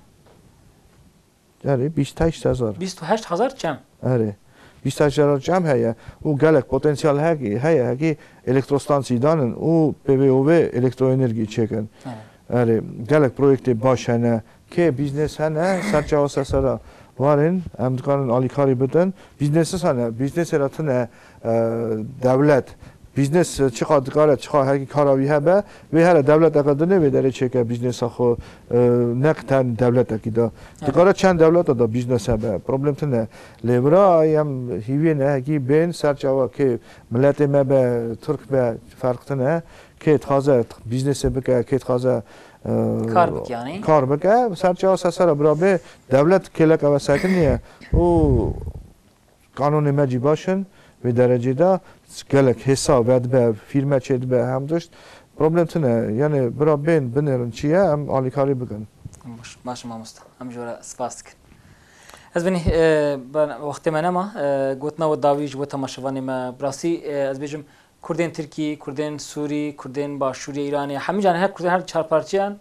آره بیست و هشت هزار بیست و هشت هزار جمع آره بیست و هشت هزار جمع هیا او گلک پتانسیل ها کی هیا کی الکتروستانسی دانن او پی وی او الکتروانرژی چکن آره گلک پروژه باش هنه که بیزنس هنه سرچه واسه سرا وارن ام دکان آلیکاری بدن بیزنس سانه بیزنس راتنه دولت بیزنس چقدر کاره چقدر هرکی کاراوی هبه به هر دولت اقدانه به داره چه که بیزنس خو نقطن دولت اکیدا دکاره چند دولت دا بیزنس هبه پروبلم تنه لیبرا ایم هیوی نه هکی بین سرچاوا که ملت ما به ترک به فرق تنه که تازه بیزنس بکه که تازه کار بک یعنی کار بکه سرچاوا سر برابر دولت کلک و سکنیه او قانون مجی باشن به درجه دا گلک حساب ود به فیلم چید به هم داشت پروبلم تنه یعنی برا بین بنرن چیه هم آلیکاری بگن باش باش ما مست هم جورا سپاس کن از بینی وقت من ما گوتنا و داویج و تماشاوانی ما براسی از بیجم کردین ترکی کردین سوری کردین باشوری ایرانی همه جانه هر کردین هر چهار پارچیان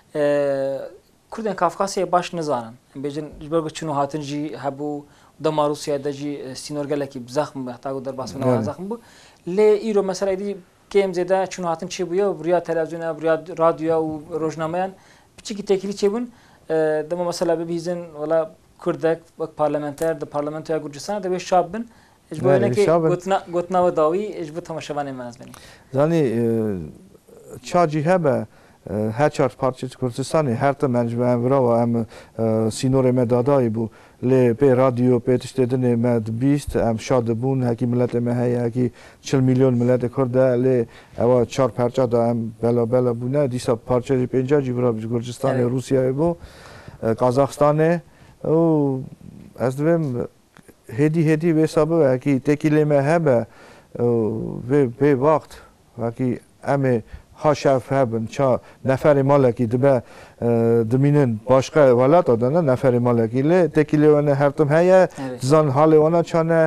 کردین کافکاسی باش نزانن بیجن جبرگ چونو هاتن جی هبو دما روسیا دجی سینور گلکی بزخم محتاج در باسون زخم بو لی ایرو مثلا ایدی کم زده چون هاتن چی بویا بریا تلویزیون بریا رادیو و روزنامه بچی کی تکلی چی بون دما مثلا ببیزن ولا کردک وقت پارلمانتر در پارلمان یا گرجستان در شاب بن اجبار نه که گوتنا گوتنا و داوی اجبار تماشاوان من از بنی زنی چاجی هبه هر چهار پارچه کردستانی هر تا منجمع برا و هم سینور مدادایی بو لی به رادیو به تشتدن مد بیست هم شاد بون هکی ملت مهی هکی چل میلیون ملت کرده لی اوا چهار پارچه دا هم بلا بلا بونه دیسا پارچه پنجا جی برا گرجستان روسیه بو قازاقستان او از دویم هدی هدی به حسابه هکی تکیلی مه به به وقت هکی امه هاشف هبن چا نفر مالکی دبه دمینن باشقه ولات آدانه نفر مالکی لی تکیلی ونه هرتم هیا زن حال ونه چانه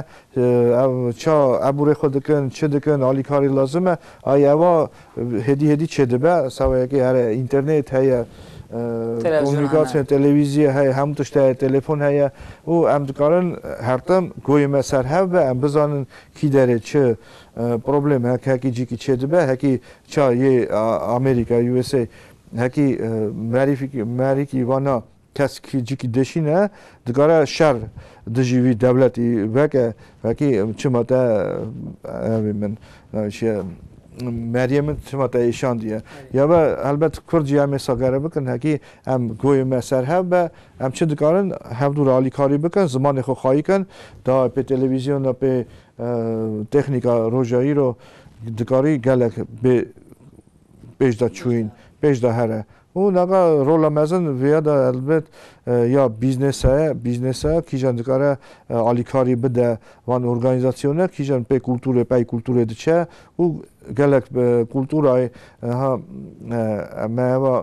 چا عبور خود کن چه دکن آلی کاری لازمه آیا هدی هدی چه دبه سوای که هر اینترنت هیا کومونیکاسیون تلویزیون های هم تشته تلفن های او ام دکارن هرتم گوی مسر هب و ام بزنن کی داره چه پروبلم هک هکی جی کی چه دبه هکی چا یه امریکا یو اس ای هکی معرفی معرفی وانا کس کی جی کی دشینه دکاره شر دجیوی دولتی وکه هکی چه ماده من نمیشه مریم شما تا ایشان دیه یا با البته کردی هم ساگره بکن هکی هم گوی مسر هم با هم چه دکارن هم دور عالی کاری بکن زمان خو خواهی کن دا به تلویزیون دا به تکنیکا روزایی رو دکاری گلک به پیش دا چوین پیش دا هره او نگاه رول مزن ویا دا البته یا بیزنس های بیزنس ها کیجان دکاره عالی کاری بده وان ارگانیزاسیونه کیجان به کلتور پای کلتور دچه او گلک به کلتورای ها ما و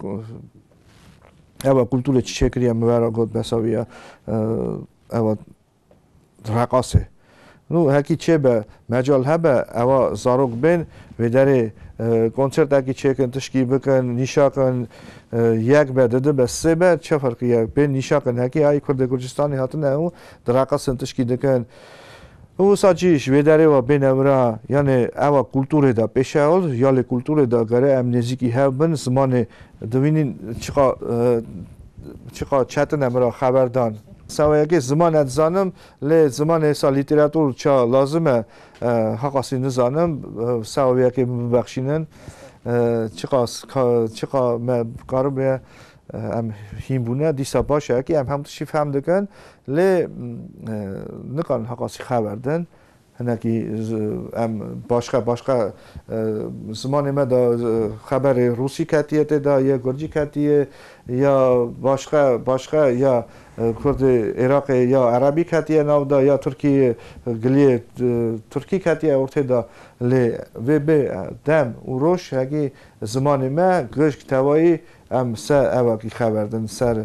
اوا کلتور چیکری مورا گود بساویا اوا رقاصه نو هکی چه به مجال هبه اوا زاروک بین و داره کنسرت اکی چکن تشکیل بکن نیشا کن یک به دو به سه به چه فرقی یک بین نیشا کن هکی ای کرده گرجستانی هاتن او در رقاص تشکیل کن او ساچیش و داره و بین امرا یعنی اوا کلتور دا پیشال یا ل کلتور دا گره ام نزیکی هبن زمان دوینین چقا چقا چتن امرا خبردان سوای که زمان ادزانم ل زمان سال لیتراتور چا لازمه حقاسی نزانم سوای که ببخشینن چقا چقا ما کارم ام هیم بونه دیسا باشه که ام هم تشی فهم دکن ل نکان حقاسی خبردن هنکی ام باشقه باشقه زمان ما دا خبر روسی کتیت دا یا گرجی کتیه یا باشقه باشقه یا کرد عراق یا عربی کتیه ناو دا یا ترکی گلی ترکی کتیه وقت دا ل و به دم و روش هکی زمان ما گشک توایی ام سر اواکی خبردن سر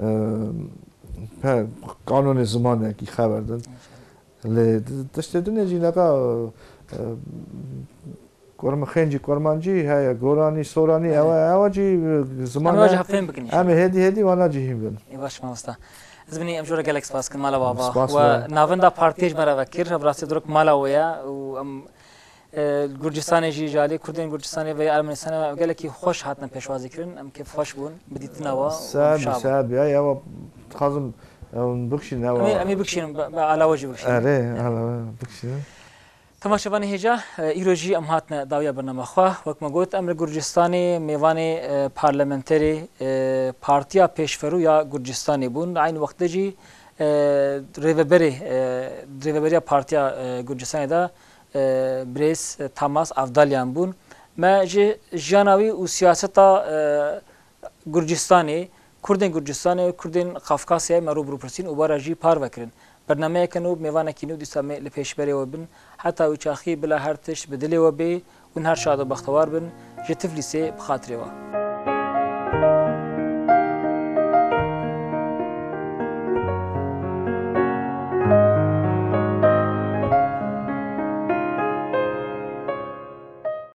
قانون زمان کی خبردن ل دشتدن جیناکا کورم خنجی کورمانجی های گورانی سورانی او اواجی زمان اواجی هفهم بکنی ام هدی هدی وانا جیم بن باش ما استا از بني امجور گالکس باس کن مالا بابا و ناوندا پارتیج مرا وکر براسی درک مالا ویا و ام گرجستان جی جالی کردین گرجستان و ارمنستان گله کی خوش هاتن پیشوازی کردن ام که خوش بون بدیت نوا سب سب یا یا خازم بکشین امی بکشین به علاوه جی بکشین آره علاوه بکشین تماشاوان هجا ایروجی ام هاتن داویا برنامه خو وک مگوت امر گرجستان میوان پارلمانتری پارتیا پیشفرو یا گرجستانی بون عین وقت جی ریوبری ریوبری پارتیا گرجستان دا بریس تماس افدالیان بون ما جی جانوی و سیاستا گرجستانی کردن گرجستان کردن قفقاسیای مرو بروپرسین و باراجی پار وکرن برنامه کنو میوان کینو دیسا لپیش بری و بن حتی وچاخی بلا هر تش بدلی و بی و هر شاد و بختوار بن جتفلیسی بخاطری و